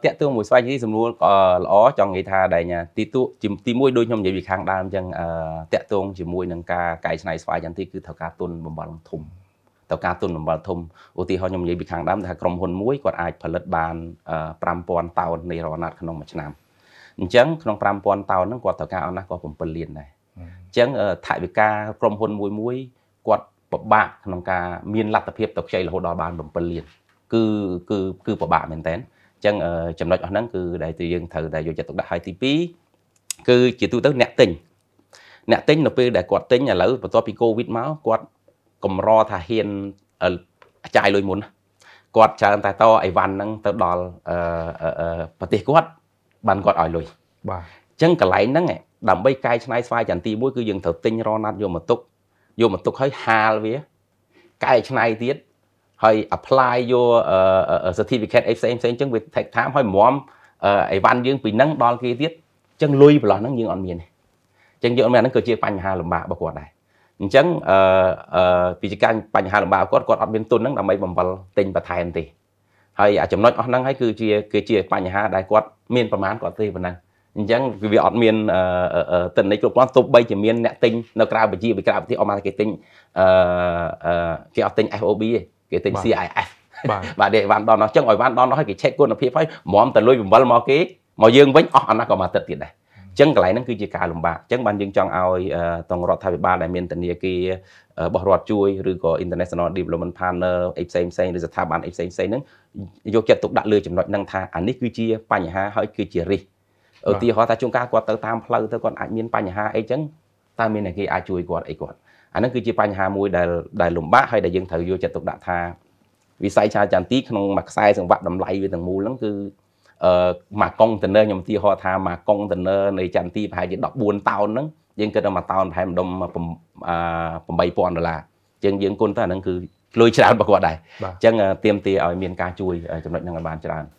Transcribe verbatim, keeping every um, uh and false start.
តាក់ទងមួយស្វ័យនេះសំណួរល្អចង់និយាយថាដែលទីទួទីមួយដូចខ្ញុំនិយាយពីខាងដើមអញ្ចឹងតាក់ទងជាមួយនឹងការកែច្នៃស្វ័យចន្ទទីគឺត្រូវការទុនបំរុងធំត្រូវការទុនបំរុងធំឧទាហរណ៍ខ្ញុំនិយាយពីខាងដើមថាក្រុមហ៊ុនមួយគាត់អាចផលិតបានfive thousandតោននៃរណាត់ក្នុងមួយឆ្នាំអញ្ចឹងក្នុងfive thousandតោនហ្នឹងគាត់ត្រូវការអស់ណាស់ក៏sevenលានដែរអញ្ចឹងថវិកាក្រុមហ៊ុនមួយមួយគាត់ពិបាកក្នុងការមានលទ្ធភាពទៅខ្ចីរហូតដល់បានsevenលានគឺគឺគឺពិបាកមែនតើអញ្ចឹងចំណុចអស់ហ្នឹងគឺដែលយើងត្រូវតែយកចិត្តទុកដាក់ឲ្យទីtwoគឺជាទូទៅអ្នកទិញអ្នកទិញនៅពេលដែលគាត់ទិញឥឡូវបន្ទាប់ពី Covid មកគាត់កម្រថាហ៊ានចាយលុយមុនគាត់ច្រើនតែតអីវ៉ាន់ហ្នឹងទៅដល់ប្រទេសគាត់បានគាត់ឲ្យលុយបាទអញ្ចឹងកន្លែងហ្នឹងដើម្បីកែច្នៃស្វាយចន្ទទីមួយគឺយើងត្រូវទិញរណាត់យកមកទុកយកមកទុកឲ្យហាលវាកែច្នៃទៀតហើយ apply យក certificate អីផ្សេងផ្សេងអញ្ចឹងវា take time ហើយមុំអីវ៉ាន់យើងពីហ្នឹងដល់គេទៀតអញ្ចឹងលុយប្រឡោះហ្នឹងយើងអត់មានទេអញ្ចឹងយើងអត់មានហ្នឹងគឺជាបញ្ហាលំបាករបស់គាត់ដែរអញ្ចឹងអឺអឺពីចការបញ្ហាលំបាកគាត់គាត់អត់មានទុនហ្នឹងដើម្បីបំពេញទិញបន្ថែមទេហើយអាចំណុចអស់ហ្នឹងហើយគឺជាគឺជាបញ្ហាដែលគាត់មានប្រមាណគាត់ទេប៉ុណ្ណឹងអញ្ចឹងវាអត់មានទិន្នន័យគ្រប់គ្រាន់ទោះបីជាមានអ្នកទិញនៅក្រៅវិជាពីក្រៅប្រទេសអត់មកគេទិញអឺគេអត់ទិញ ép ô bê គេទិញ xê i ép បាទបាទដេវ៉ាន់ដល់នោះអញ្ចឹងឲ្យវ៉ាន់ដល់នោះឲ្យគេ check គុណភាពហើយមុំតែលុយបំពេញមកគេមកយើងវិញអស់អាណត្តិក៏មកទឹកទៀតដែរអញ្ចឹងកន្លែងហ្នឹងគឺជាការលំបាកអញ្ចឹងបានយើងចង់ឲ្យតងរដ្ឋាភិបាលដែលមានធនាគាររបស់រដ្ឋជួយឬក៏ International Development Partner អីផ្សេងផ្សេងឬស្ថាប័នអីផ្សេងផ្សេងហ្នឹងយកចិត្តទុកដាក់លើចំណុចហ្នឹងថាអានេះគឺជាបញ្ហាហើយគឺជារិះឧទាហរណ៍ថាជួនកាលគាត់ទៅតាមផ្លូវទៅគាត់អាចមានបញ្ហាអីចឹងតើមានអ្នកគេអាចជួយគាត់អីគាត់អាហ្នឹងគឺជាបញ្ហាមួយដែលដែលលំបាកហើយដែលយើងត្រូវយកចិត្តទុកដាក់ថាវិស័យឆាចន្ទីក្នុងមួយខ្សែសង្វាក់តម្លៃវាទាំងមូលហ្នឹងគឺអឺមួយកុងតឺន័រខ្ញុំឧទាហរណ៍ថាមួយកុងតឺន័រនៃចន្ទីប្រហែលជាfourteenតោនហ្នឹងយើងគិតថាមួយតោនប្រហែលម្ដុំeight thousandដុល្លារអញ្ចឹងយើងគុណទៅអាហ្នឹងគឺលុយច្រើនរបស់គាត់ដែរអញ្ចឹងទាមទារឲ្យមានការជួយចំណុចហ្នឹងឲ្យបានច្រើន